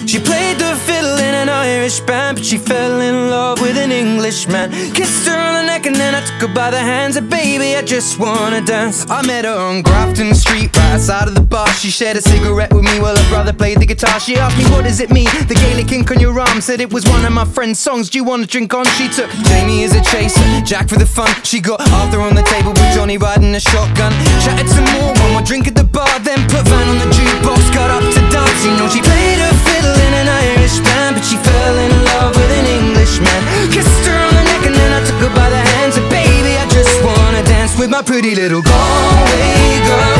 She played the fiddle in an Irish band, but she fell in love with an Englishman. Kissed her on the neck and then I took her by the hands. And baby, I just wanna dance. I met her on Grafton Street, right outside of the bar. She shared a cigarette with me while her brother played the guitar. She asked me, what does it mean, the Gaelic ink on your arm? Said it was one of my friend's songs, do you want to drink on? She took Jamie as a chaser, Jack for the fun. She got Arthur on the table with Johnny riding a shotgun. Chatted some more, one more drink at the bar, then put Van on the jukebox, got up to dance. You know she played her fiddle in an Irish band, but she fell in love with an Englishman. Kissed her on the neck and then I took her by the hands. And baby, I just wanna dance with my pretty little Galway girl.